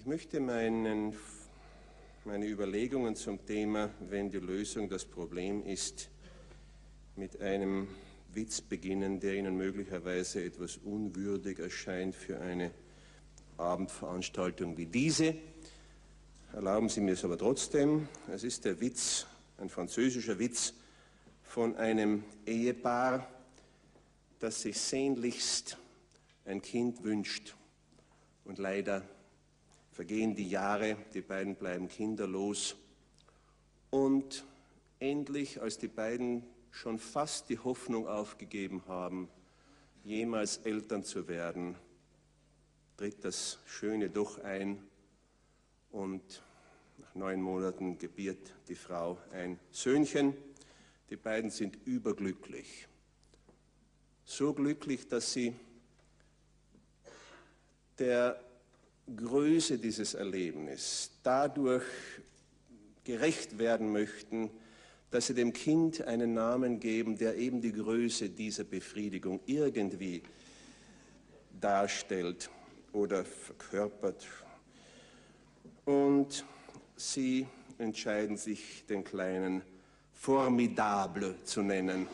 Ich möchte meine Überlegungen zum Thema, wenn die Lösung das Problem ist, mit einem Witz beginnen, der Ihnen möglicherweise etwas unwürdig erscheint für eine Abendveranstaltung wie diese. Erlauben Sie mir es aber trotzdem. Es ist der Witz, ein französischer Witz von einem Ehepaar, das sich sehnlichst ein Kind wünscht. Und leider vergehen die Jahre, die beiden bleiben kinderlos. Und endlich, als die beiden schon fast die Hoffnung aufgegeben haben, jemals Eltern zu werden, tritt das Schöne doch ein und nach 9 Monaten gebiert die Frau ein Söhnchen. Die beiden sind überglücklich. So glücklich, dass sie der Größe dieses Erlebnisses dadurch gerecht werden möchten, dass sie dem Kind einen Namen geben, der eben die Größe dieser Befriedigung irgendwie darstellt oder verkörpert. Und sie entscheiden sich, den Kleinen Formidable zu nennen.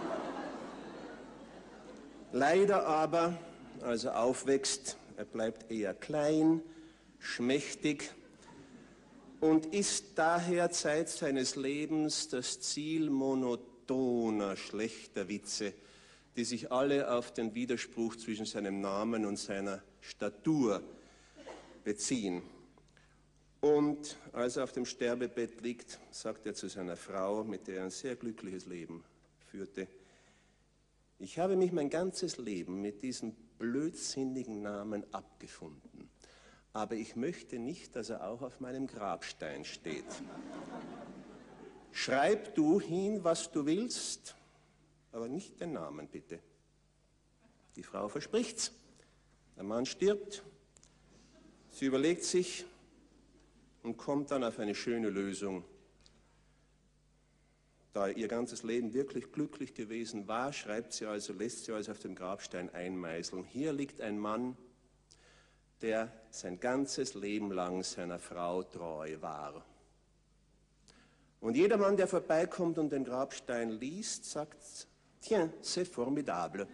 Leider aber, als er aufwächst, er bleibt eher klein, schmächtig und ist daher Zeit seines Lebens das Ziel monotoner, schlechter Witze, die sich alle auf den Widerspruch zwischen seinem Namen und seiner Statur beziehen. Und als er auf dem Sterbebett liegt, sagt er zu seiner Frau, mit der er ein sehr glückliches Leben führte: Ich habe mich mein ganzes Leben mit diesem blödsinnigen Namen abgefunden, aber ich möchte nicht, dass er auch auf meinem Grabstein steht. Schreib du hin, was du willst, aber nicht den Namen, bitte. Die Frau verspricht's. Der Mann stirbt. Sie überlegt sich und kommt dann auf eine schöne Lösung. Da ihr ganzes Leben wirklich glücklich gewesen war, lässt sie also auf dem Grabstein einmeißeln: Hier liegt ein Mann, der sein ganzes Leben lang seiner Frau treu war. Und jeder Mann, der vorbeikommt und den Grabstein liest, sagt: Tiens, c'est formidable.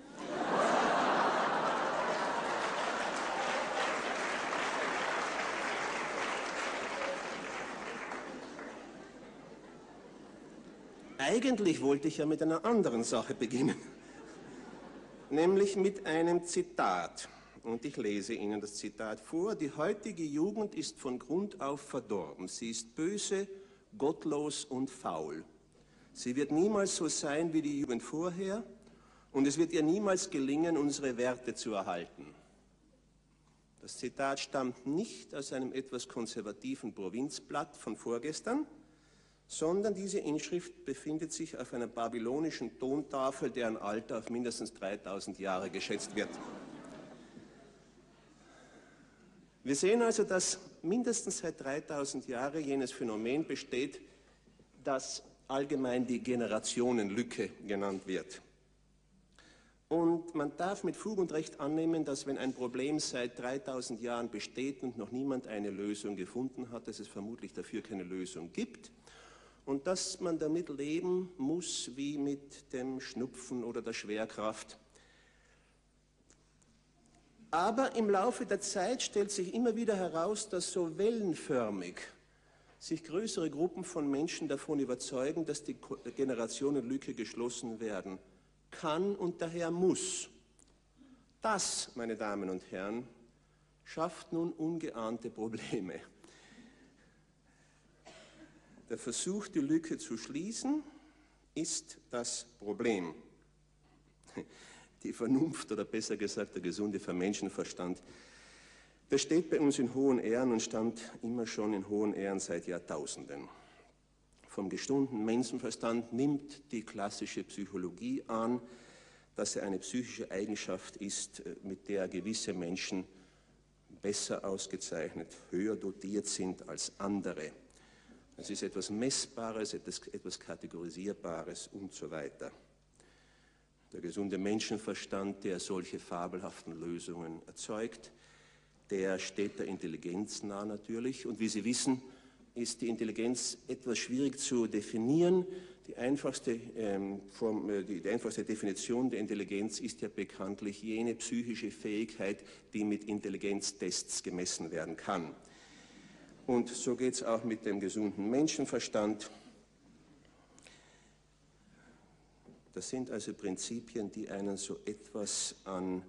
Eigentlich wollte ich ja mit einer anderen Sache beginnen, nämlich mit einem Zitat. Und ich lese Ihnen das Zitat vor: Die heutige Jugend ist von Grund auf verdorben. Sie ist böse, gottlos und faul. Sie wird niemals so sein wie die Jugend vorher und es wird ihr niemals gelingen, unsere Werte zu erhalten. Das Zitat stammt nicht aus einem etwas konservativen Provinzblatt von vorgestern, sondern diese Inschrift befindet sich auf einer babylonischen Tontafel, deren Alter auf mindestens 3000 Jahre geschätzt wird. Wir sehen also, dass mindestens seit 3000 Jahren jenes Phänomen besteht, das allgemein die Generationenlücke genannt wird. Und man darf mit Fug und Recht annehmen, dass wenn ein Problem seit 3000 Jahren besteht und noch niemand eine Lösung gefunden hat, dass es vermutlich dafür keine Lösung gibt. Und dass man damit leben muss wie mit dem Schnupfen oder der Schwerkraft. Aber im Laufe der Zeit stellt sich immer wieder heraus, dass so wellenförmig sich größere Gruppen von Menschen davon überzeugen, dass die Generationenlücke geschlossen werden kann und daher muss. Das, meine Damen und Herren, schafft nun ungeahnte Probleme. Der Versuch, die Lücke zu schließen, ist das Problem. Die Vernunft, oder besser gesagt der gesunde Menschenverstand, der steht bei uns in hohen Ehren und stand immer schon in hohen Ehren seit Jahrtausenden. Vom gesunden Menschenverstand nimmt die klassische Psychologie an, dass er eine psychische Eigenschaft ist, mit der gewisse Menschen besser ausgezeichnet, höher dotiert sind als andere. Es ist etwas Messbares, etwas Kategorisierbares und so weiter. Der gesunde Menschenverstand, der solche fabelhaften Lösungen erzeugt, der steht der Intelligenz nahe natürlich. Und wie Sie wissen, ist die Intelligenz etwas schwierig zu definieren. Die einfachste Definition der Intelligenz ist ja bekanntlich jene psychische Fähigkeit, die mit Intelligenztests gemessen werden kann. Und so geht es auch mit dem gesunden Menschenverstand. Das sind also Prinzipien, die einen so etwas an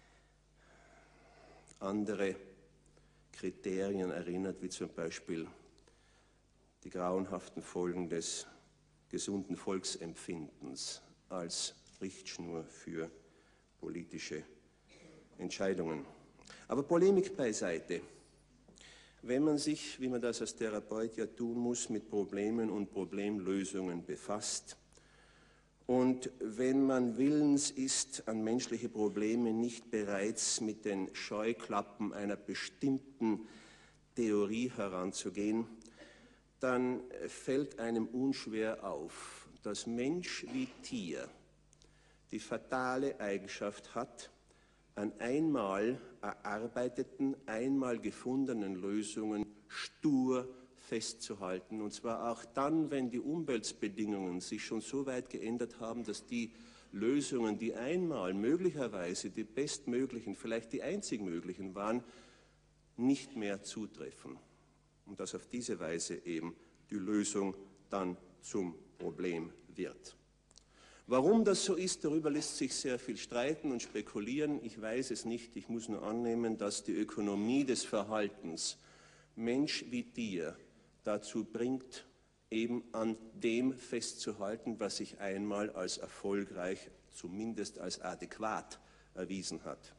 andere Kriterien erinnert, wie zum Beispiel die grauenhaften Folgen des gesunden Volksempfindens als Richtschnur für politische Entscheidungen. Aber Polemik beiseite. Wenn man sich, wie man das als Therapeut ja tun muss, mit Problemen und Problemlösungen befasst und wenn man willens ist, an menschliche Probleme nicht bereits mit den Scheuklappen einer bestimmten Theorie heranzugehen, dann fällt einem unschwer auf, dass Mensch wie Tier die fatale Eigenschaft hat, an einmal erarbeiteten, einmal gefundenen Lösungen stur festzuhalten. Und zwar auch dann, wenn die Umweltbedingungen sich schon so weit geändert haben, dass die Lösungen, die einmal möglicherweise die bestmöglichen, vielleicht die einzig möglichen waren, nicht mehr zutreffen. Und dass auf diese Weise eben die Lösung dann zum Problem wird. Warum das so ist, darüber lässt sich sehr viel streiten und spekulieren. Ich weiß es nicht, ich muss nur annehmen, dass die Ökonomie des Verhaltens Mensch wie Tier dazu bringt, eben an dem festzuhalten, was sich einmal als erfolgreich, zumindest als adäquat erwiesen hat.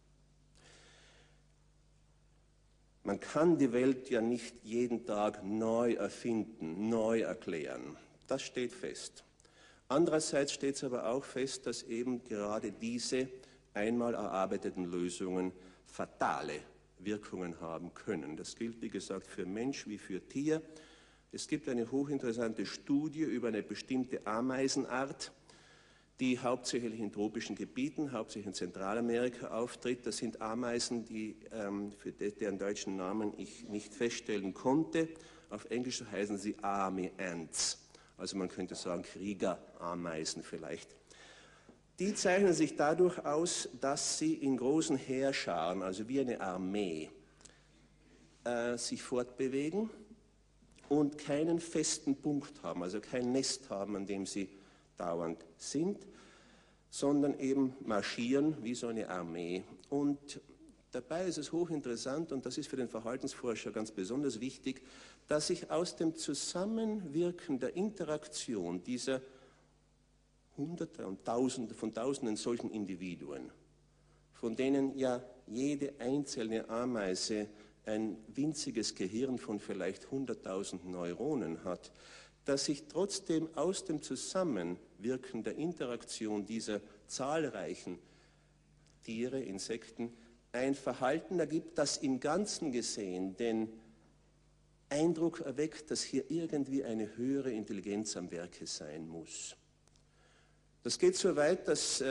Man kann die Welt ja nicht jeden Tag neu erfinden, neu erklären. Das steht fest. Andererseits steht es aber auch fest, dass eben gerade diese einmal erarbeiteten Lösungen fatale Wirkungen haben können. Das gilt, wie gesagt, für Mensch wie für Tier. Es gibt eine hochinteressante Studie über eine bestimmte Ameisenart, die hauptsächlich in tropischen Gebieten, hauptsächlich in Zentralamerika auftritt. Das sind Ameisen, für deren deutschen Namen ich nicht feststellen konnte. Auf Englisch heißen sie Army Ants. Also man könnte sagen Kriegerameisen vielleicht. Die zeichnen sich dadurch aus, dass sie in großen Heerscharen, also wie eine Armee, sich fortbewegen und keinen festen Punkt haben, also kein Nest haben, an dem sie dauernd sind, sondern eben marschieren wie so eine Armee. Und dabei ist es hochinteressant, und das ist für den Verhaltensforscher ganz besonders wichtig, dass sich aus dem Zusammenwirken der Interaktion dieser Hunderte und Tausende von Tausenden solchen Individuen, von denen ja jede einzelne Ameise ein winziges Gehirn von vielleicht 100.000 Neuronen hat, dass sich trotzdem aus dem Zusammenwirken der Interaktion dieser zahlreichen Tiere, Insekten, ein Verhalten ergibt, das im Ganzen gesehen den Eindruck erweckt, dass hier irgendwie eine höhere Intelligenz am Werke sein muss. Das geht so weit, dass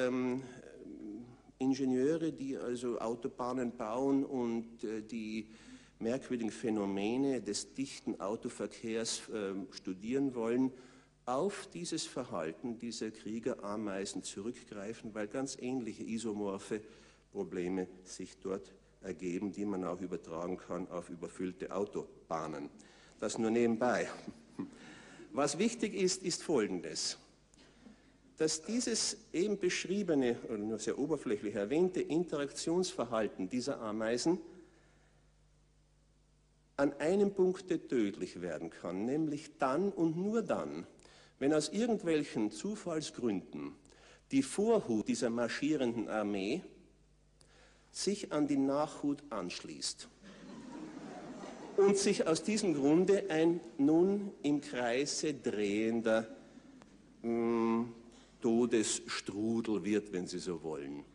Ingenieure, die also Autobahnen bauen und die merkwürdigen Phänomene des dichten Autoverkehrs studieren wollen, auf dieses Verhalten dieser Kriegerameisen zurückgreifen, weil ganz ähnliche isomorphe Probleme sich dort ergeben, die man auch übertragen kann auf überfüllte Autobahnen. Das nur nebenbei. Was wichtig ist, ist Folgendes. Dass dieses eben beschriebene, oder nur sehr oberflächlich erwähnte Interaktionsverhalten dieser Ameisen an einem Punkt tödlich werden kann, nämlich dann und nur dann, wenn aus irgendwelchen Zufallsgründen die Vorhut dieser marschierenden Armee sich an die Nachhut anschließt und sich aus diesem Grunde ein nun im Kreise drehender Todesstrudel wird, wenn Sie so wollen.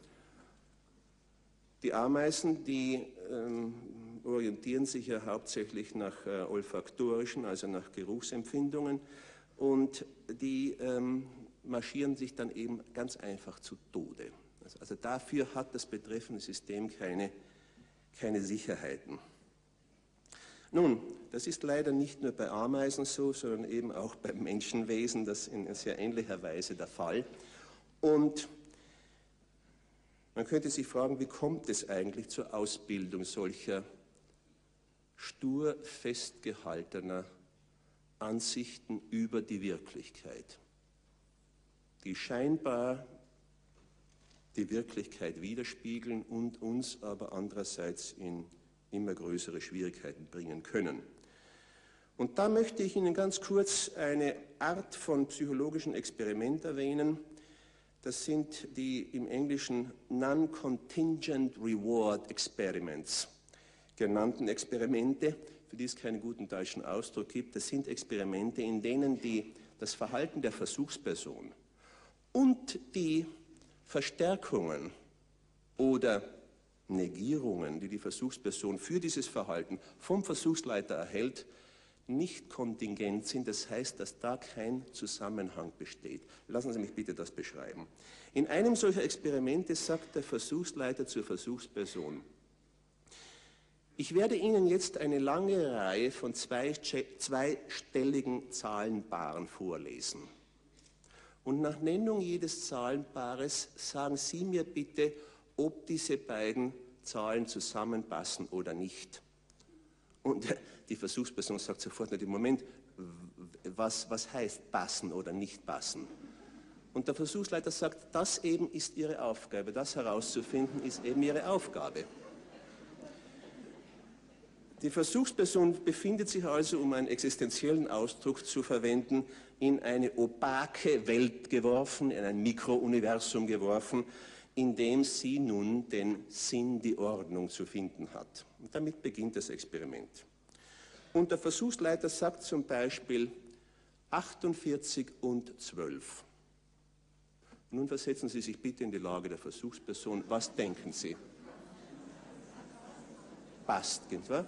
Die Ameisen, die orientieren sich ja hauptsächlich nach olfaktorischen, also nach Geruchsempfindungen, und die marschieren sich dann eben ganz einfach zu Tode. Also dafür hat das betreffende System keine keine Sicherheiten. Nun, das ist leider nicht nur bei Ameisen so, sondern eben auch beim Menschenwesen, das in sehr ähnlicher Weise der Fall. Und man könnte sich fragen, wie kommt es eigentlich zur Ausbildung solcher stur festgehaltener Ansichten über die Wirklichkeit, die scheinbar die Wirklichkeit widerspiegeln und uns aber andererseits in immer größere Schwierigkeiten bringen können. Und da möchte ich Ihnen ganz kurz eine Art von psychologischen Experiment erwähnen. Das sind die im Englischen Non-Contingent Reward Experiments genannten Experimente, für die es keinen guten deutschen Ausdruck gibt. Das sind Experimente, in denen das Verhalten der Versuchsperson und die Verstärkungen oder Negierungen, die die Versuchsperson für dieses Verhalten vom Versuchsleiter erhält, nicht kontingent sind. Das heißt, dass da kein Zusammenhang besteht. Lassen Sie mich bitte das beschreiben. In einem solcher Experimente sagt der Versuchsleiter zur Versuchsperson: Ich werde Ihnen jetzt eine lange Reihe von zweistelligen Zahlenpaaren vorlesen. Und nach Nennung jedes Zahlenpaares sagen Sie mir bitte, ob diese beiden Zahlen zusammenpassen oder nicht. Und die Versuchsperson sagt sofort: Im Moment, was heißt passen oder nicht passen? Und der Versuchsleiter sagt, das eben ist Ihre Aufgabe, das herauszufinden ist eben Ihre Aufgabe. Die Versuchsperson befindet sich also, um einen existenziellen Ausdruck zu verwenden, in eine opake Welt geworfen, in ein Mikrouniversum geworfen, in dem sie nun den Sinn, die Ordnung zu finden hat. Und damit beginnt das Experiment. Und der Versuchsleiter sagt zum Beispiel 48 und 12. Nun versetzen Sie sich bitte in die Lage der Versuchsperson. Was denken Sie? Passt, nicht wahr?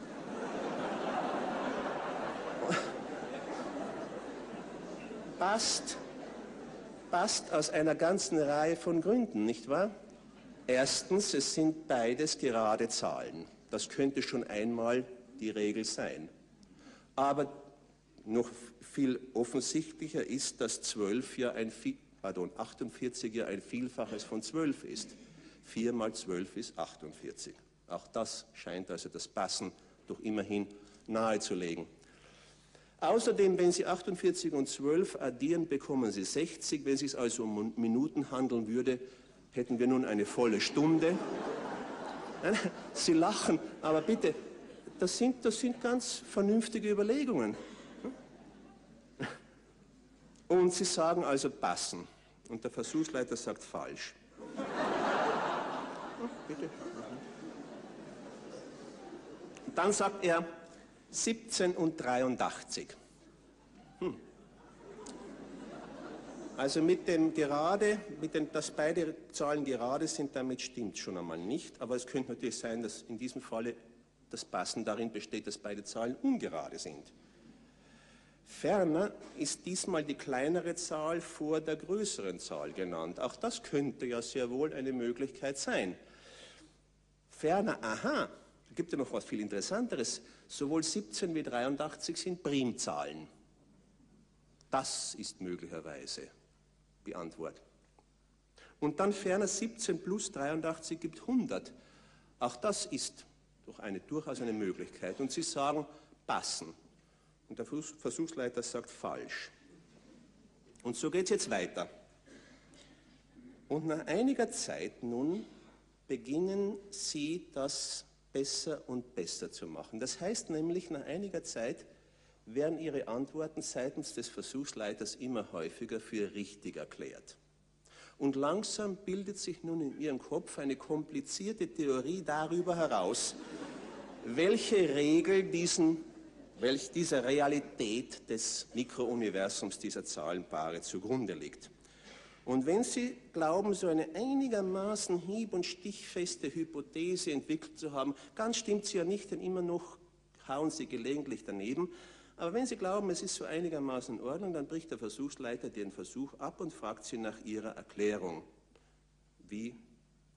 Passt aus einer ganzen Reihe von Gründen, nicht wahr? Erstens, es sind beides gerade Zahlen. Das könnte schon einmal die Regel sein. Aber noch viel offensichtlicher ist, dass 48 ja ein Vielfaches von 12 ist. 4 mal 12 ist 48. Auch das scheint also das Passen doch immerhin nahezulegen. Außerdem, wenn Sie 48 und 12 addieren, bekommen Sie 60. Wenn es sich also um Minuten handeln würde, hätten wir nun eine volle Stunde. Sie lachen, aber bitte, das sind ganz vernünftige Überlegungen. Und Sie sagen also passen. Und der Versuchsleiter sagt falsch. Bitte. Dann sagt er 17 und 83. Also dass beide Zahlen gerade sind, damit stimmt schon einmal nicht. Aber es könnte natürlich sein, dass in diesem Falle das Passen darin besteht, dass beide Zahlen ungerade sind. Ferner ist diesmal die kleinere Zahl vor der größeren Zahl genannt. Auch das könnte ja sehr wohl eine Möglichkeit sein. Ferner, aha, da gibt es ja noch was viel Interessanteres. Sowohl 17 wie 83 sind Primzahlen. Das ist möglicherweise die Antwort. Und dann ferner 17 plus 83 gibt 100. Auch das ist doch durchaus eine Möglichkeit. Und Sie sagen passen. Und der Versuchsleiter sagt falsch. Und so geht es jetzt weiter. Und nach einiger Zeit nun beginnen Sie das besser und besser zu machen. Das heißt nämlich, nach einiger Zeit werden Ihre Antworten seitens des Versuchsleiters immer häufiger für richtig erklärt. Und langsam bildet sich nun in Ihrem Kopf eine komplizierte Theorie darüber heraus, welche Regel dieser Realität des Mikrouniversums dieser Zahlenpaare zugrunde liegt. Und wenn Sie glauben, so eine einigermaßen hieb- und stichfeste Hypothese entwickelt zu haben, ganz stimmt sie ja nicht, denn immer noch hauen Sie gelegentlich daneben, aber wenn Sie glauben, es ist so einigermaßen in Ordnung, dann bricht der Versuchsleiter den Versuch ab und fragt Sie nach Ihrer Erklärung. Wie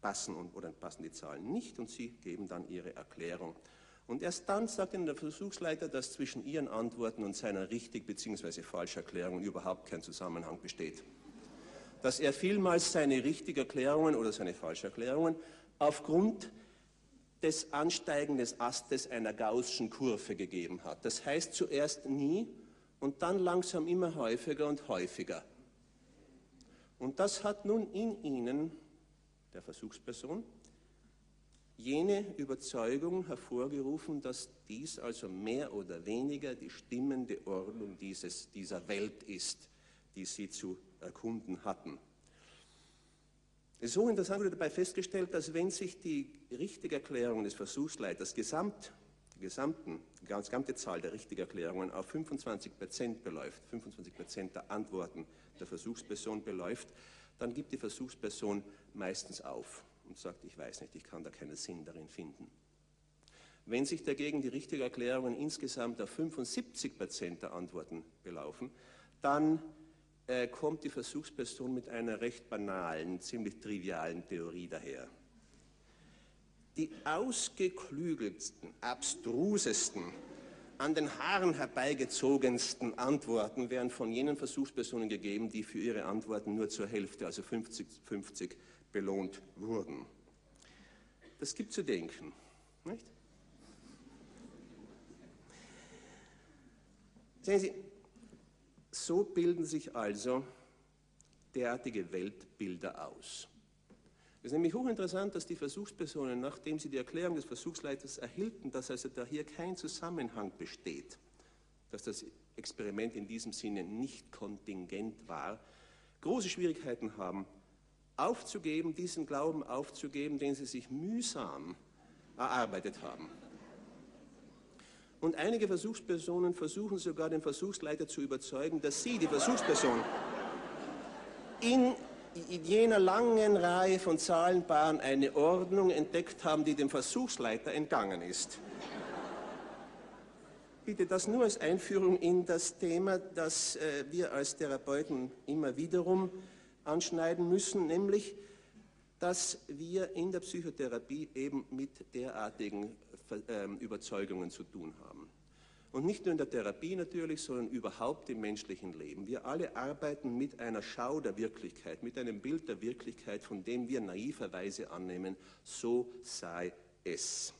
passen oder passen die Zahlen nicht, und Sie geben dann Ihre Erklärung. Und erst dann sagt Ihnen der Versuchsleiter, dass zwischen Ihren Antworten und seiner richtig bzw. falschen Erklärung überhaupt kein Zusammenhang besteht. Dass er vielmals seine richtigen Erklärungen oder seine falschen Erklärungen aufgrund des Ansteigen des Astes einer gaußschen Kurve gegeben hat. Das heißt zuerst nie und dann langsam immer häufiger und häufiger. Und das hat nun in Ihnen, der Versuchsperson, jene Überzeugung hervorgerufen, dass dies also mehr oder weniger die stimmende Ordnung dieser Welt ist, die Sie zu erkunden hatten. Es ist hochinteressant, wurde dabei festgestellt, dass wenn sich die richtige Erklärung des Versuchsleiters die gesamte Zahl der richtigen Erklärungen auf 25% beläuft, 25% der Antworten der Versuchsperson beläuft, dann gibt die Versuchsperson meistens auf und sagt, ich weiß nicht, ich kann da keinen Sinn darin finden. Wenn sich dagegen die richtigen Erklärungen insgesamt auf 75% der Antworten belaufen, dann kommt die Versuchsperson mit einer recht banalen, ziemlich trivialen Theorie daher. Die ausgeklügelsten, abstrusesten, an den Haaren herbeigezogensten Antworten werden von jenen Versuchspersonen gegeben, die für ihre Antworten nur zur Hälfte, also 50-50, belohnt wurden. Das gibt zu denken, nicht? Sehen Sie, so bilden sich also derartige Weltbilder aus. Es ist nämlich hochinteressant, dass die Versuchspersonen, nachdem sie die Erklärung des Versuchsleiters erhielten, dass also da hier kein Zusammenhang besteht, dass das Experiment in diesem Sinne nicht kontingent war, große Schwierigkeiten haben, aufzugeben, diesen Glauben aufzugeben, den sie sich mühsam erarbeitet haben. Und einige Versuchspersonen versuchen sogar, den Versuchsleiter zu überzeugen, dass sie, die Versuchsperson, in jener langen Reihe von Zahlenpaaren eine Ordnung entdeckt haben, die dem Versuchsleiter entgangen ist. Bitte das nur als Einführung in das Thema, das wir als Therapeuten immer wiederum anschneiden müssen, nämlich, dass wir in der Psychotherapie eben mit derartigen Überzeugungen zu tun haben. Und nicht nur in der Therapie natürlich, sondern überhaupt im menschlichen Leben. Wir alle arbeiten mit einer Schau der Wirklichkeit, mit einem Bild der Wirklichkeit, von dem wir naiverweise annehmen, so sei es.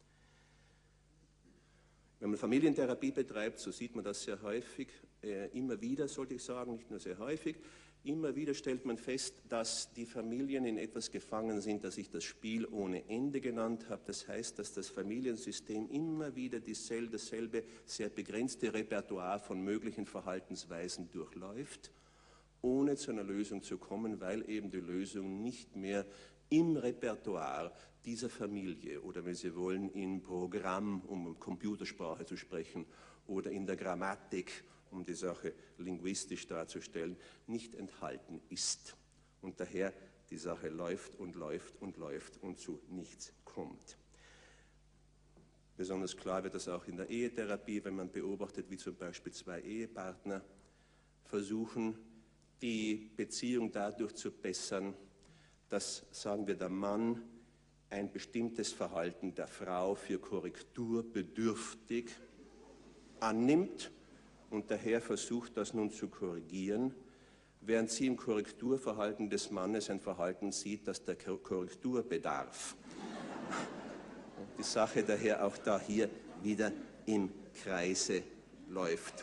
Wenn man Familientherapie betreibt, so sieht man das sehr häufig, immer wieder, sollte ich sagen, nicht nur sehr häufig, immer wieder stellt man fest, dass die Familien in etwas gefangen sind, das ich das Spiel ohne Ende genannt habe. Das heißt, dass das Familiensystem immer wieder dasselbe sehr begrenzte Repertoire von möglichen Verhaltensweisen durchläuft, ohne zu einer Lösung zu kommen, weil eben die Lösung nicht mehr im Repertoire dieser Familie oder, wenn Sie wollen, im Programm, um Computersprache zu sprechen, oder in der Grammatik, um die Sache linguistisch darzustellen, nicht enthalten ist. Und daher die Sache läuft und läuft und läuft und zu nichts kommt. Besonders klar wird das auch in der Ehetherapie, wenn man beobachtet, wie zum Beispiel zwei Ehepartner versuchen, die Beziehung dadurch zu bessern, dass, sagen wir, der Mann ein bestimmtes Verhalten der Frau für korrekturbedürftig annimmt und daher versucht, das nun zu korrigieren, während sie im Korrekturverhalten des Mannes ein Verhalten sieht, das der Korrektur bedarf. Und die Sache daher auch da hier wieder im Kreise läuft.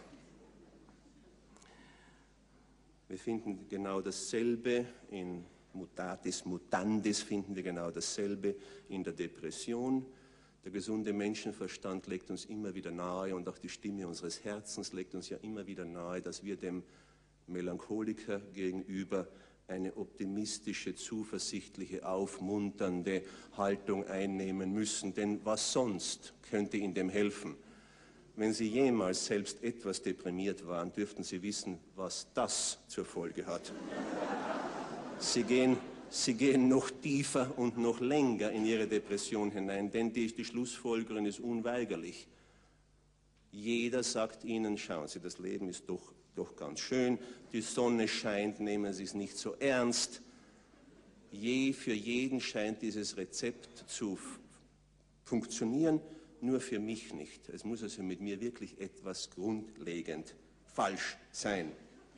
Wir finden genau dasselbe in Mutatis Mutandis, finden wir genau dasselbe in der Depression. Der gesunde Menschenverstand legt uns immer wieder nahe und auch die Stimme unseres Herzens legt uns ja immer wieder nahe, dass wir dem Melancholiker gegenüber eine optimistische, zuversichtliche, aufmunternde Haltung einnehmen müssen. Denn was sonst könnte Ihnen dem helfen? Wenn Sie jemals selbst etwas deprimiert waren, dürften Sie wissen, was das zur Folge hat. Sie gehen noch tiefer und noch länger in ihre Depression hinein, denn die Schlussfolgerung ist unweigerlich. Jeder sagt ihnen, schauen Sie, das Leben ist doch ganz schön, die Sonne scheint, nehmen Sie es nicht so ernst. für jeden scheint dieses Rezept zu funktionieren, nur für mich nicht. Es muss also mit mir wirklich etwas grundlegend falsch sein.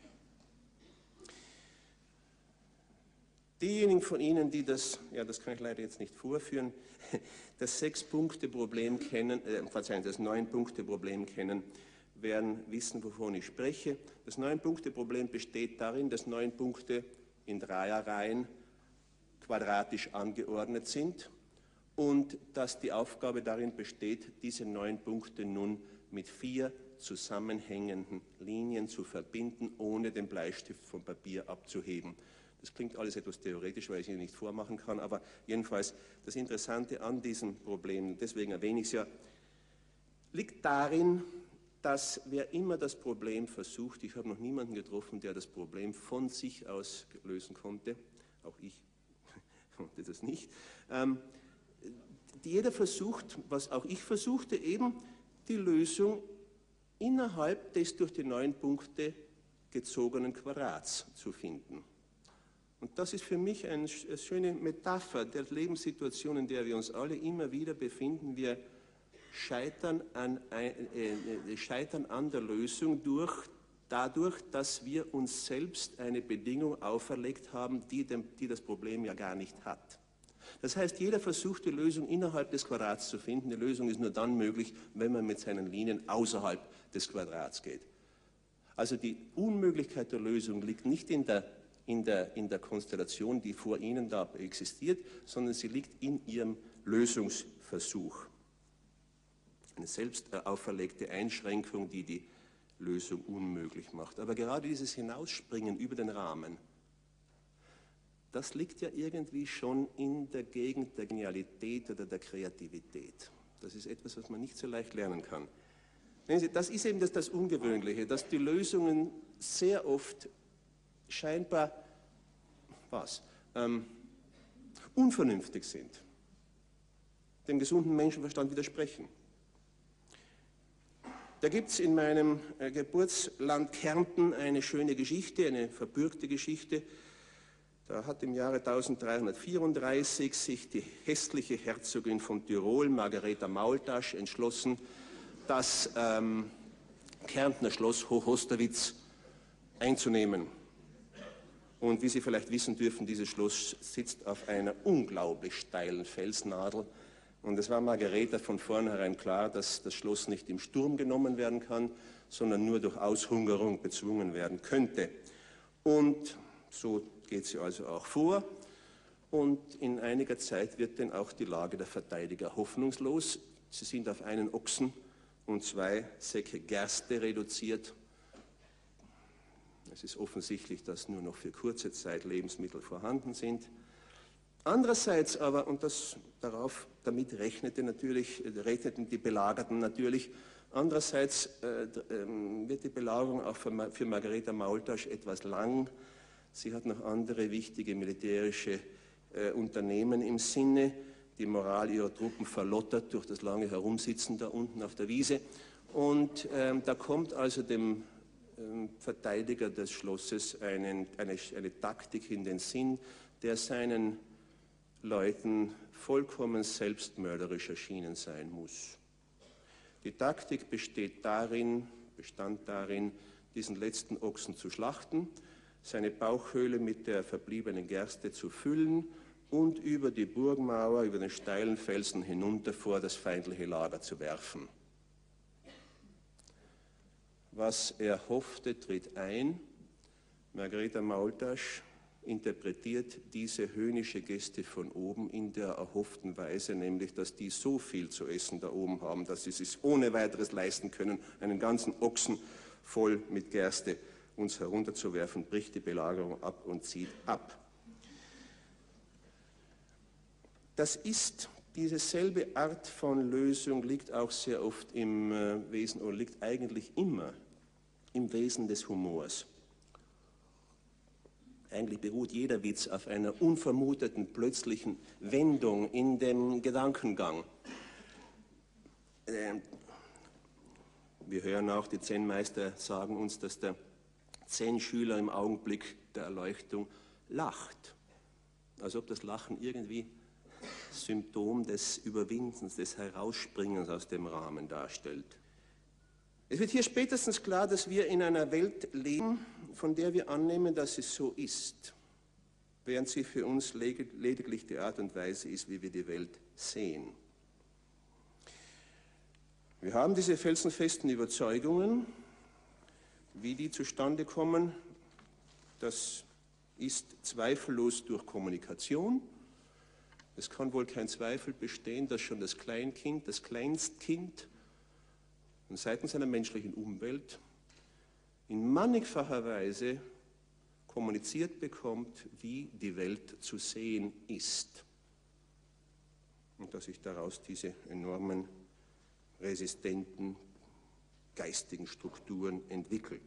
Diejenigen von Ihnen, die das kann ich leider jetzt nicht vorführen, das 6-Punkte-Problem kennen, das 9-Punkte-Problem kennen, werden wissen, wovon ich spreche. Das 9-Punkte-Problem besteht darin, dass 9 Punkte in Dreierreihen quadratisch angeordnet sind und dass die Aufgabe darin besteht, diese 9 Punkte nun mit 4 zusammenhängenden Linien zu verbinden, ohne den Bleistift vom Papier abzuheben. Das klingt alles etwas theoretisch, weil ich es Ihnen nicht vormachen kann, aber jedenfalls das Interessante an diesem Problem, deswegen erwähne ich es ja, liegt darin, dass wer immer das Problem versucht, ich habe noch niemanden getroffen, der das Problem von sich aus lösen konnte, auch ich konnte das nicht, jeder versucht, was auch ich versuchte, eben die Lösung innerhalb des durch die 9 Punkte gezogenen Quadrats zu finden. Und das ist für mich eine schöne Metapher der Lebenssituation, in der wir uns alle immer wieder befinden. Wir scheitern an der Lösung dadurch, dass wir uns selbst eine Bedingung auferlegt haben, die das Problem ja gar nicht hat. Das heißt, jeder versucht, die Lösung innerhalb des Quadrats zu finden. Die Lösung ist nur dann möglich, wenn man mit seinen Linien außerhalb des Quadrats geht. Also die Unmöglichkeit der Lösung liegt nicht in der Konstellation, die vor Ihnen da existiert, sondern sie liegt in Ihrem Lösungsversuch. Eine selbst auferlegte Einschränkung, die die Lösung unmöglich macht. Aber gerade dieses Hinausspringen über den Rahmen, das liegt ja irgendwie schon in der Gegend der Genialität oder der Kreativität. Das ist etwas, was man nicht so leicht lernen kann. Das ist eben das Ungewöhnliche, dass die Lösungen sehr oft scheinbar unvernünftig sind, dem gesunden Menschenverstand widersprechen. Da gibt es in meinem Geburtsland Kärnten eine schöne Geschichte, eine verbürgte Geschichte. Da hat im Jahre 1334 sich die hässliche Herzogin von Tirol, Margareta Maultasch, entschlossen, das Kärntner Schloss Hochosterwitz einzunehmen. Und wie Sie vielleicht wissen dürfen, dieses Schloss sitzt auf einer unglaublich steilen Felsnadel. Und es war Margareta von vornherein klar, dass das Schloss nicht im Sturm genommen werden kann, sondern nur durch Aushungerung bezwungen werden könnte. Und so geht sie also auch vor. Und in einiger Zeit wird dann auch die Lage der Verteidiger hoffnungslos. Sie sind auf einen Ochsen und 2 Säcke Gerste reduziert. Es ist offensichtlich, dass nur noch für kurze Zeit Lebensmittel vorhanden sind. Andererseits aber, und damit rechneten die Belagerten natürlich, andererseits wird die Belagerung auch für Margareta Maultasch etwas lang. Sie hat noch andere wichtige militärische Unternehmen im Sinne. Die Moral ihrer Truppen verlottert durch das lange Herumsitzen da unten auf der Wiese. Und da kommt also dem Verteidiger des Schlosses eine Taktik in den Sinn, der seinen Leuten vollkommen selbstmörderisch erschienen sein muss. Die Taktik bestand darin, diesen letzten Ochsen zu schlachten, seine Bauchhöhle mit der verbliebenen Gerste zu füllen und über die Burgmauer, über den steilen Felsen hinunter vor das feindliche Lager zu werfen. Was er hoffte, tritt ein. Margareta Maultasch interpretiert diese höhnische Geste von oben in der erhofften Weise, nämlich, dass die so viel zu essen da oben haben, dass sie es ohne weiteres leisten können, einen ganzen Ochsen voll mit Gerste uns herunterzuwerfen, bricht die Belagerung ab und zieht ab. Diese selbe Art von Lösung liegt auch sehr oft im Wesen, oder liegt eigentlich immer im Wesen des Humors. Eigentlich beruht jeder Witz auf einer unvermuteten, plötzlichen Wendung in dem Gedankengang. Wir hören auch, die Zen-Meister sagen uns, dass der Zen-Schüler im Augenblick der Erleuchtung lacht. als ob das Lachen irgendwie Symptom des Überwindens, des Herausspringens aus dem Rahmen darstellt. Es wird hier spätestens klar, dass wir in einer Welt leben, von der wir annehmen, dass es so ist, während sie für uns lediglich die Art und Weise ist, wie wir die Welt sehen. Wir haben diese felsenfesten Überzeugungen, wie die zustande kommen. Das ist zweifellos durch Kommunikation. Es kann wohl kein Zweifel bestehen, dass schon das Kleinkind, das Kleinstkind, seitens einer menschlichen Umwelt in mannigfacher Weise kommuniziert bekommt, wie die Welt zu sehen ist. Und dass sich daraus diese enormen, resistenten, geistigen Strukturen entwickeln.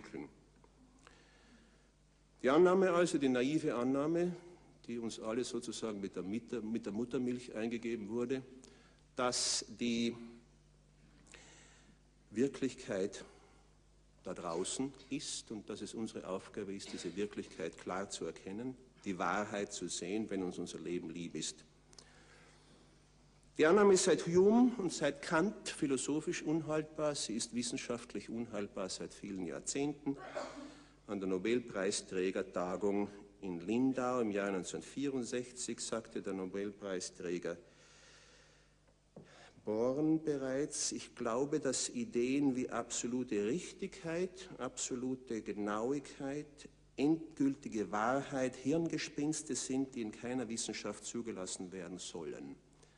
Die Annahme also, die naive Annahme, die uns alle sozusagen mit der Muttermilch eingegeben wurde, dass die Wirklichkeit da draußen ist und dass es unsere Aufgabe ist, diese Wirklichkeit klar zu erkennen, die Wahrheit zu sehen, wenn uns unser Leben lieb ist. Die Annahme ist seit Hume und seit Kant philosophisch unhaltbar, sie ist wissenschaftlich unhaltbar seit vielen Jahrzehnten. An der Nobelpreisträgertagung in Lindau im Jahr 1964 sagte der Nobelpreisträger Born bereits: Ich glaube, dass Ideen wie absolute Richtigkeit, absolute Genauigkeit, endgültige Wahrheit Hirngespinste sind, die in keiner Wissenschaft zugelassen werden sollen.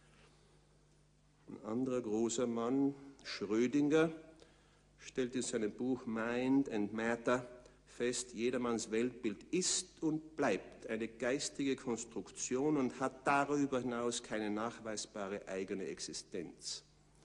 Ein anderer großer Mann, Schrödinger, stellt in seinem Buch Mind and Matter fest, jedermanns Weltbild ist und bleibt eine geistige Konstruktion und hat darüber hinaus keine nachweisbare eigene Existenz.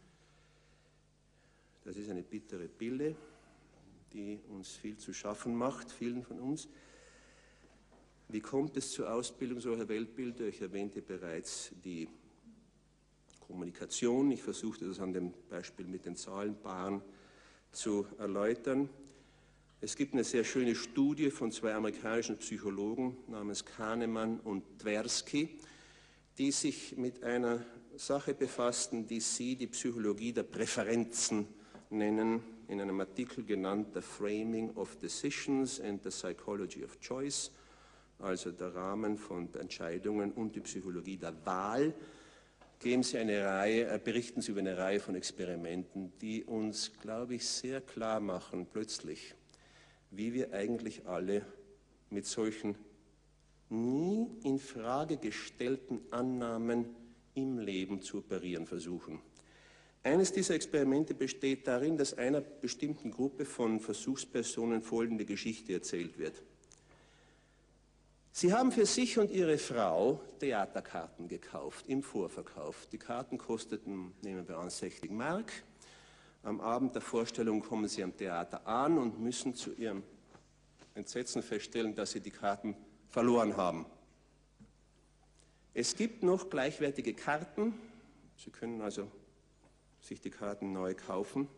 Das ist eine bittere Pille, die uns viel zu schaffen macht, vielen von uns. Wie kommt es zur Ausbildung solcher Weltbilder? Ich erwähnte bereits die Kommunikation. Ich versuchte das an dem Beispiel mit den Zahlenpaaren zu erläutern. Es gibt eine sehr schöne Studie von zwei amerikanischen Psychologen namens Kahneman und Tversky, die sich mit einer Sache befassten, die sie die Psychologie der Präferenzen nennen, in einem Artikel genannt The Framing of Decisions and the Psychology of Choice, also der Rahmen von Entscheidungen und die Psychologie der Wahl. Berichten Sie über eine Reihe von Experimenten, die uns, glaube ich, sehr klar machen, plötzlich, wie wir eigentlich alle mit solchen nie in Frage gestellten Annahmen im Leben zu operieren versuchen. Eines dieser Experimente besteht darin, dass einer bestimmten Gruppe von Versuchspersonen folgende Geschichte erzählt wird. Sie haben für sich und Ihre Frau Theaterkarten gekauft, im Vorverkauf. Die Karten kosteten, nehmen wir an, 60 Mark. Am Abend der Vorstellung kommen Sie am Theater an und müssen zu Ihrem Entsetzen feststellen, dass Sie die Karten verloren haben. Es gibt noch gleichwertige Karten. Sie können also sich die Karten neu kaufen.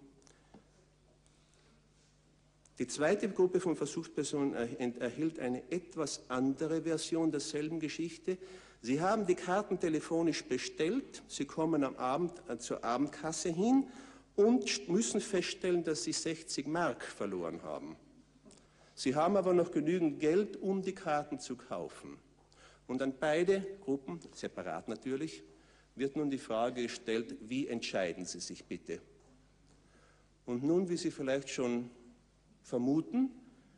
Die zweite Gruppe von Versuchspersonen erhielt eine etwas andere Version derselben Geschichte. Sie haben die Karten telefonisch bestellt, sie kommen am Abend zur Abendkasse hin und müssen feststellen, dass sie 60 Mark verloren haben. Sie haben aber noch genügend Geld, um die Karten zu kaufen. Und an beide Gruppen, separat natürlich, wird nun die Frage gestellt, wie entscheiden Sie sich bitte? Und nun, wie Sie vielleicht schon vermuten,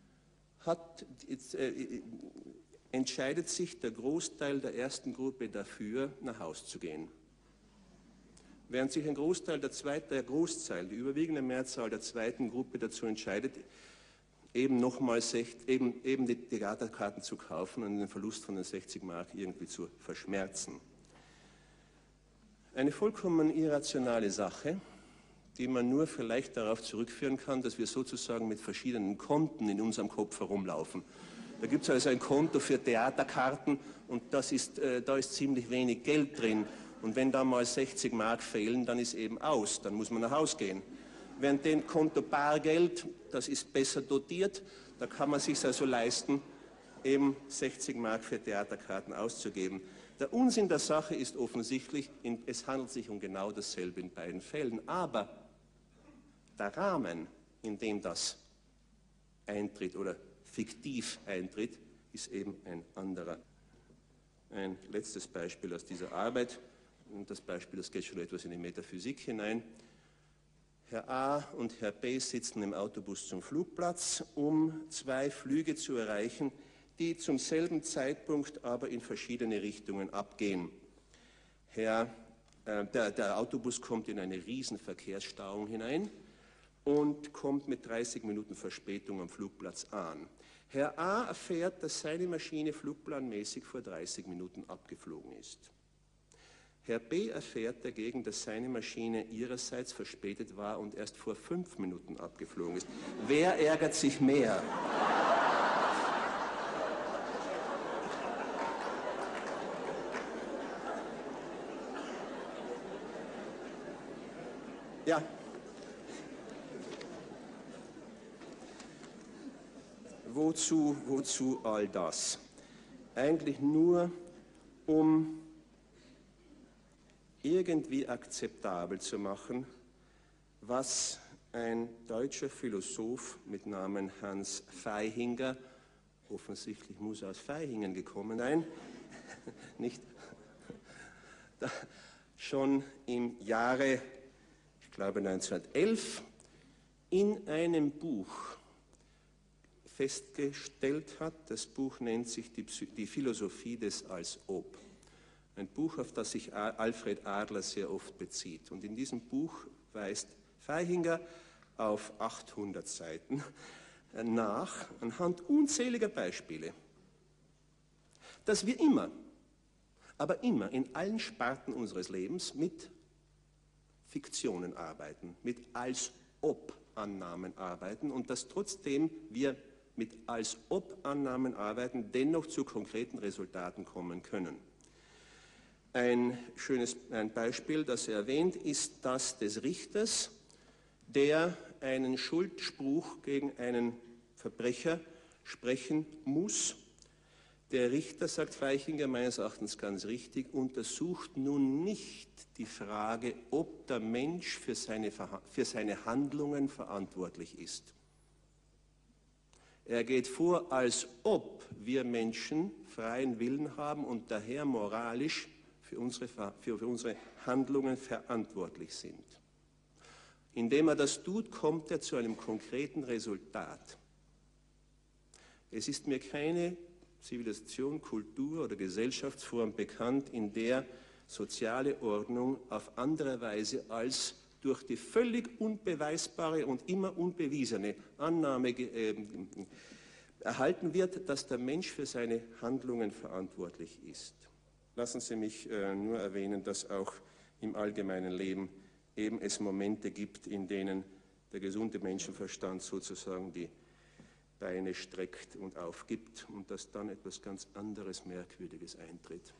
entscheidet sich der Großteil der ersten Gruppe dafür, nach Hause zu gehen. Während sich ein Großteil die überwiegende Mehrzahl der zweiten Gruppe dazu entscheidet, eben nochmals eben die Theaterkarten zu kaufen und den Verlust von den 60 Mark irgendwie zu verschmerzen. Eine vollkommen irrationale Sache, die man nur vielleicht darauf zurückführen kann, dass wir sozusagen mit verschiedenen Konten in unserem Kopf herumlaufen. Da gibt es also ein Konto für Theaterkarten und da ist ziemlich wenig Geld drin. Und wenn da mal 60 Mark fehlen, dann ist eben aus, dann muss man nach Hause gehen. Während dem Konto Bargeld, das ist besser dotiert, da kann man sich also leisten, eben 60 Mark für Theaterkarten auszugeben. Der Unsinn der Sache ist offensichtlich, es handelt sich um genau dasselbe in beiden Fällen, aber der Rahmen, in dem das eintritt oder fiktiv eintritt, ist eben ein anderer. Ein letztes Beispiel aus dieser Arbeit, und das Beispiel, das geht schon etwas in die Metaphysik hinein. Herr A. und Herr B. sitzen im Autobus zum Flugplatz, um 2 Flüge zu erreichen, die zum selben Zeitpunkt aber in verschiedene Richtungen abgehen. Der Autobus kommt in eine riesen Verkehrsstauung hinein und kommt mit 30 Minuten Verspätung am Flugplatz an. Herr A. erfährt, dass seine Maschine flugplanmäßig vor 30 Minuten abgeflogen ist. Herr B. erfährt dagegen, dass seine Maschine ihrerseits verspätet war und erst vor 5 Minuten abgeflogen ist. Wer ärgert sich mehr? Ja. Wozu all das? Eigentlich nur, um irgendwie akzeptabel zu machen, was ein deutscher Philosoph mit Namen Hans Vaihinger, offensichtlich muss er aus Vaihingen gekommen sein, nicht, schon im Jahre, ich glaube 1911, in einem Buch festgestellt hat. Das Buch nennt sich die Philosophie des Als-Ob. Ein Buch, auf das sich Alfred Adler sehr oft bezieht. Und in diesem Buch weist Vaihinger auf 800 Seiten nach, anhand unzähliger Beispiele, dass wir immer, aber immer in allen Sparten unseres Lebens mit Fiktionen arbeiten, mit Als-Ob-Annahmen arbeiten und dass trotzdem wir mit Als-Ob-Annahmen arbeiten, dennoch zu konkreten Resultaten kommen können. Ein Beispiel, das er erwähnt, ist das des Richters, der einen Schuldspruch gegen einen Verbrecher sprechen muss. Der Richter, sagt Vaihinger meines Erachtens ganz richtig, untersucht nun nicht die Frage, ob der Mensch für seine Handlungen verantwortlich ist. Er geht vor, als ob wir Menschen freien Willen haben und daher moralisch für unsere Handlungen verantwortlich sind. Indem er das tut, kommt er zu einem konkreten Resultat. Es ist mir keine Zivilisation, Kultur oder Gesellschaftsform bekannt, in der soziale Ordnung auf andere Weise als durch die völlig unbeweisbare und immer unbewiesene Annahme erhalten wird, dass der Mensch für seine Handlungen verantwortlich ist. Lassen Sie mich nur erwähnen, dass auch im allgemeinen Leben eben es Momente gibt, in denen der gesunde Menschenverstand sozusagen die Beine streckt und aufgibt und dass dann etwas ganz anderes, Merkwürdiges eintritt.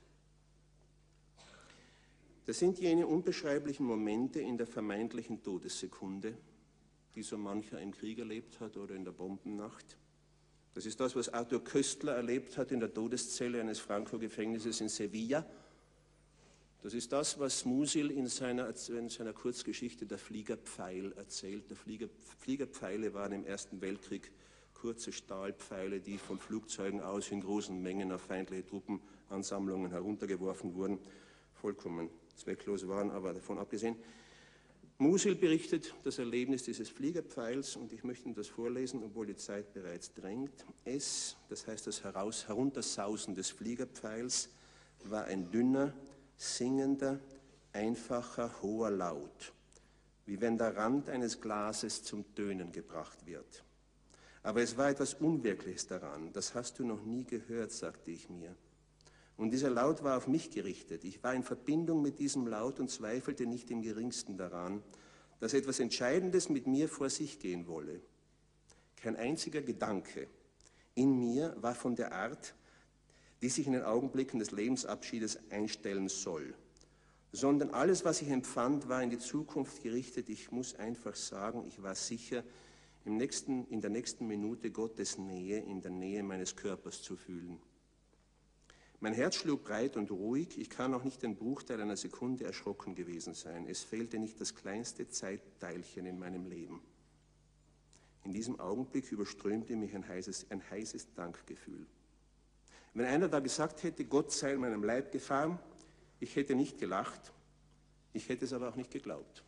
Das sind jene unbeschreiblichen Momente in der vermeintlichen Todessekunde, die so mancher im Krieg erlebt hat oder in der Bombennacht. Das ist das, was Arthur Köstler erlebt hat in der Todeszelle eines Franco-Gefängnisses in Sevilla. Das ist das, was Musil in seiner Kurzgeschichte Der Fliegerpfeil erzählt. Fliegerpfeile waren im Ersten Weltkrieg kurze Stahlpfeile, die von Flugzeugen aus in großen Mengen auf feindliche Truppenansammlungen heruntergeworfen wurden, vollkommen zwecklos waren, aber davon abgesehen. Musil berichtet das Erlebnis dieses Fliegerpfeils und ich möchte Ihnen das vorlesen, obwohl die Zeit bereits drängt. Das heißt das Heruntersausen des Fliegerpfeils, war ein dünner, singender, einfacher, hoher Laut, wie wenn der Rand eines Glases zum Tönen gebracht wird. Aber es war etwas Unwirkliches daran, das hast du noch nie gehört, sagte ich mir. Und dieser Laut war auf mich gerichtet. Ich war in Verbindung mit diesem Laut und zweifelte nicht im geringsten daran, dass etwas Entscheidendes mit mir vor sich gehen wolle. Kein einziger Gedanke in mir war von der Art, die sich in den Augenblicken des Lebensabschiedes einstellen soll, sondern alles, was ich empfand, war in die Zukunft gerichtet. Ich muss einfach sagen, ich war sicher, in der nächsten Minute Gottes Nähe in der Nähe meines Körpers zu fühlen. Mein Herz schlug breit und ruhig, ich kann auch nicht den Bruchteil einer Sekunde erschrocken gewesen sein. Es fehlte nicht das kleinste Zeitteilchen in meinem Leben. In diesem Augenblick überströmte mich ein heißes Dankgefühl. Wenn einer da gesagt hätte, Gott sei in meinem Leib gefahren, ich hätte nicht gelacht, ich hätte es aber auch nicht geglaubt.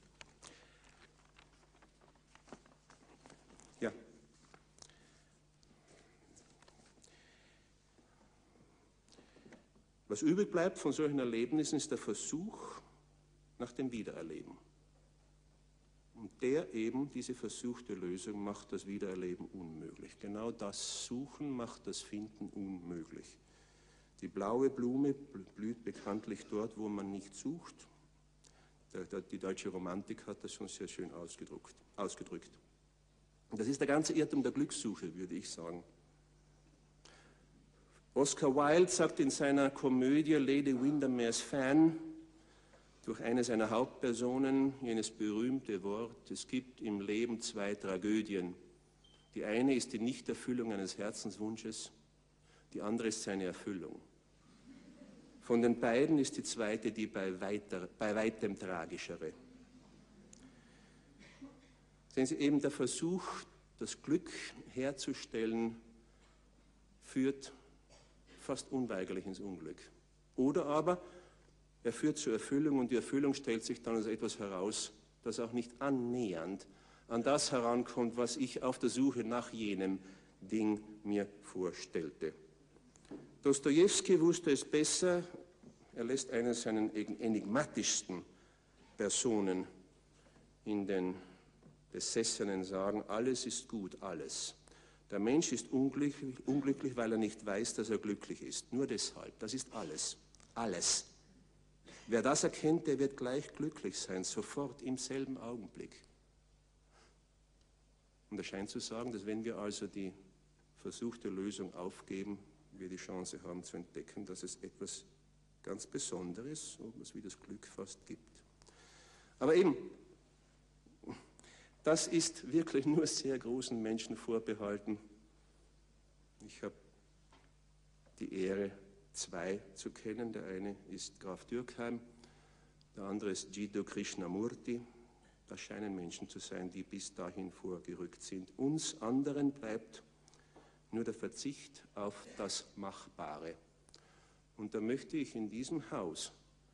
Ja. Was übrig bleibt von solchen Erlebnissen, ist der Versuch nach dem Wiedererleben. Und diese versuchte Lösung macht das Wiedererleben unmöglich. Genau das Suchen macht das Finden unmöglich. Die blaue Blume blüht bekanntlich dort, wo man nicht sucht. Die deutsche Romantik hat das schon sehr schön ausgedrückt. Und das ist der ganze Irrtum der Glückssuche, würde ich sagen. Oscar Wilde sagt in seiner Komödie Lady Windermere's Fan durch eine seiner Hauptpersonen jenes berühmte Wort: Es gibt im Leben zwei Tragödien. Die eine ist die Nichterfüllung eines Herzenswunsches, die andere ist seine Erfüllung. Von den beiden ist die zweite die bei weitem tragischere. Sehen Sie, eben der Versuch, das Glück herzustellen, führt fast unweigerlich ins Unglück. Oder aber er führt zur Erfüllung und die Erfüllung stellt sich dann als etwas heraus, das auch nicht annähernd an das herankommt, was ich auf der Suche nach jenem Ding mir vorstellte. Dostojewski wusste es besser, er lässt eine seiner enigmatischsten Personen in den Besessenen sagen, alles ist gut, alles. Der Mensch ist unglücklich, weil er nicht weiß, dass er glücklich ist. Nur deshalb, das ist alles, alles. Wer das erkennt, der wird gleich glücklich sein, sofort im selben Augenblick. Und er scheint zu sagen, dass wenn wir also die versuchte Lösung aufgeben, wir die Chance haben zu entdecken, dass es etwas ganz Besonderes, so etwas wie das Glück fast gibt. Aber eben, das ist wirklich nur sehr großen Menschen vorbehalten. Ich habe die Ehre, zwei zu kennen. Der eine ist Graf Dürkheim, der andere ist Jiddu Krishnamurti. Das scheinen Menschen zu sein, die bis dahin vorgerückt sind. Uns anderen bleibt nur der Verzicht auf das Machbare. Und da möchte ich in diesem Haus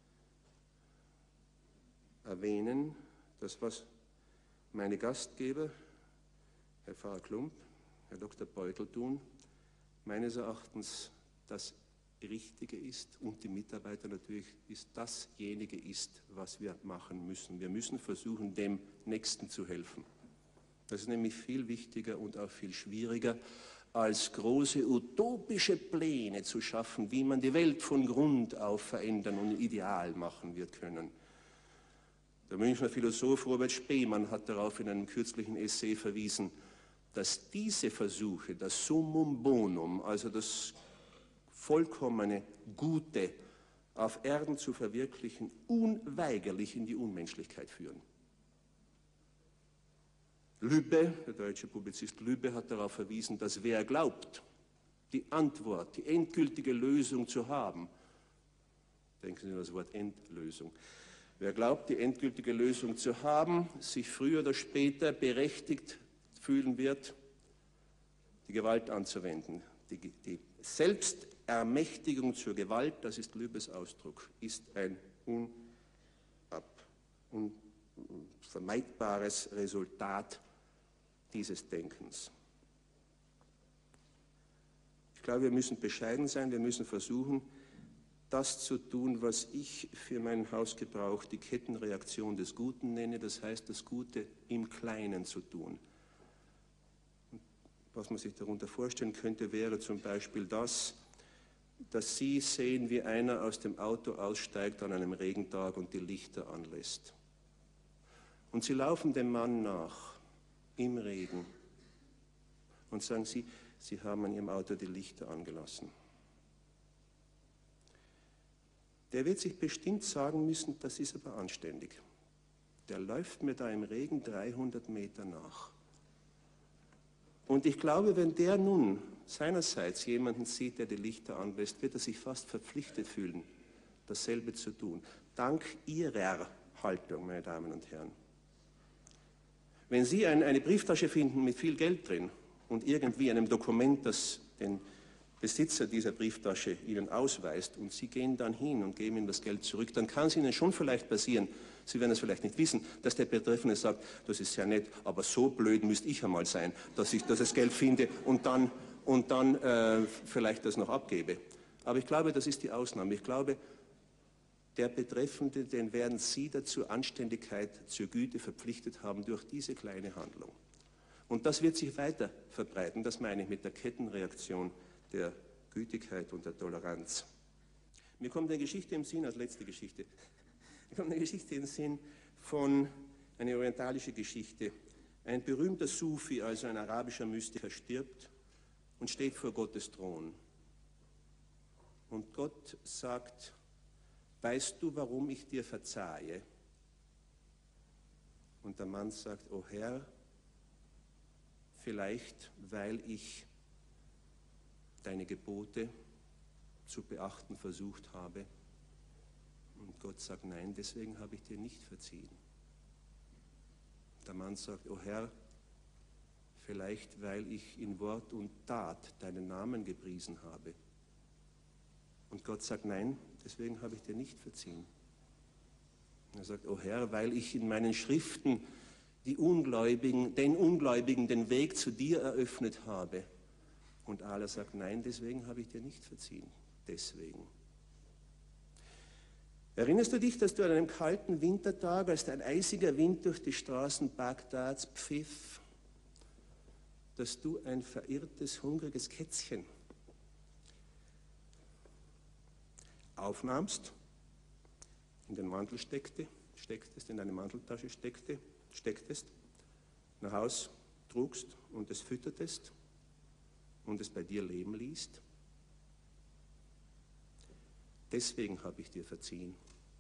erwähnen, dass was meine Gastgeber, Herr Pfarrer Klump, Herr Dr. Beutelthun, meines Erachtens das Richtige ist und die Mitarbeiter natürlich dasjenige ist, was wir machen müssen. Wir müssen versuchen, dem Nächsten zu helfen. Das ist nämlich viel wichtiger und auch viel schwieriger, als große utopische Pläne zu schaffen, wie man die Welt von Grund auf verändern und ideal machen wird können. Der Münchner Philosoph Robert Spemann hat darauf in einem kürzlichen Essay verwiesen, dass diese Versuche, das Summum Bonum, also das vollkommene Gute auf Erden zu verwirklichen, unweigerlich in die Unmenschlichkeit führen. Lübbe, der deutsche Publizist Lübbe, hat darauf verwiesen, dass wer glaubt, die Antwort, die endgültige Lösung zu haben, denken Sie an das Wort Endlösung, wer glaubt, die endgültige Lösung zu haben, sich früher oder später berechtigt fühlen wird, die Gewalt anzuwenden. Die Selbstermächtigung zur Gewalt, das ist Lübbes Ausdruck, ist ein unvermeidbares Resultat dieses Denkens. Ich glaube, wir müssen bescheiden sein, wir müssen versuchen, das zu tun, was ich für meinen Hausgebrauch die Kettenreaktion des Guten nenne, das heißt, das Gute im Kleinen zu tun. Was man sich darunter vorstellen könnte, wäre zum Beispiel das, dass Sie sehen, wie einer aus dem Auto aussteigt an einem Regentag und die Lichter anlässt. Und Sie laufen dem Mann nach, im Regen, und sagen Sie, Sie haben an Ihrem Auto die Lichter angelassen. Der wird sich bestimmt sagen müssen, das ist aber anständig. Der läuft mir da im Regen 300 Meter nach. Und ich glaube, wenn der nun seinerseits jemanden sieht, der die Lichter anlässt, wird er sich fast verpflichtet fühlen, dasselbe zu tun. Dank Ihrer Haltung, meine Damen und Herren. Wenn Sie eine Brieftasche finden mit viel Geld drin und irgendwie einem Dokument, das den Besitzer dieser Brieftasche Ihnen ausweist und Sie gehen dann hin und geben ihm das Geld zurück, dann kann es Ihnen schon vielleicht passieren, Sie werden es vielleicht nicht wissen, dass der Betreffende sagt, das ist ja nett, aber so blöd müsste ich einmal sein, dass ich das Geld finde und dann vielleicht das noch abgebe. Aber ich glaube, das ist die Ausnahme. Ich glaube, der Betreffende, den werden Sie dazu Anständigkeit, zur Güte verpflichtet haben durch diese kleine Handlung. Und das wird sich weiter verbreiten, das meine ich mit der Kettenreaktion der Gütigkeit und der Toleranz. Mir kommt eine Geschichte im Sinn, als letzte Geschichte, mir kommt eine Geschichte im Sinn von einer orientalischen Geschichte. Ein berühmter Sufi, also ein arabischer Mystiker, stirbt und steht vor Gottes Thron. Und Gott sagt, weißt du, warum ich dir verzeihe? Und der Mann sagt, o Herr, vielleicht weil ich deine Gebote zu beachten versucht habe. Und Gott sagt, nein, deswegen habe ich dir nicht verziehen. Der Mann sagt, o Herr, vielleicht weil ich in Wort und Tat deinen Namen gepriesen habe. Und Gott sagt, nein, deswegen habe ich dir nicht verziehen. Er sagt, o Herr, weil ich in meinen Schriften den Ungläubigen den Weg zu dir eröffnet habe. Und Allah sagt, nein, deswegen habe ich dir nicht verziehen. Deswegen. Erinnerst du dich, dass du an einem kalten Wintertag, als ein eisiger Wind durch die Straßen Bagdads pfiff, dass du ein verirrtes, hungriges Kätzchen aufnahmst, in den Mantel stecktest, in deine Manteltasche stecktest, nach Haus trugst und es füttertest und es bei dir leben ließt? Deswegen habe ich dir verziehen.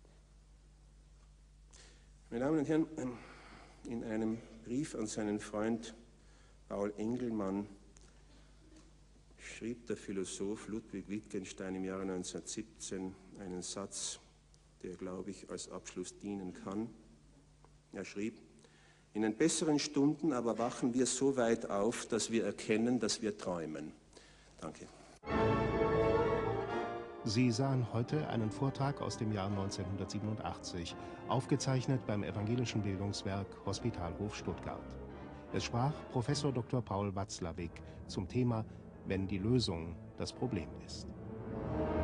Meine Damen und Herren, in einem Brief an seinen Freund Paul Engelmann schrieb der Philosoph Ludwig Wittgenstein im Jahre 1917 einen Satz, der, glaube ich, als Abschluss dienen kann. Er schrieb, in den besseren Stunden aber wachen wir so weit auf, dass wir erkennen, dass wir träumen. Danke. Sie sahen heute einen Vortrag aus dem Jahr 1987, aufgezeichnet beim Evangelischen Bildungswerk Hospitalhof Stuttgart. Es sprach Professor Dr. Paul Watzlawick zum Thema »Wenn die Lösung das Problem ist«.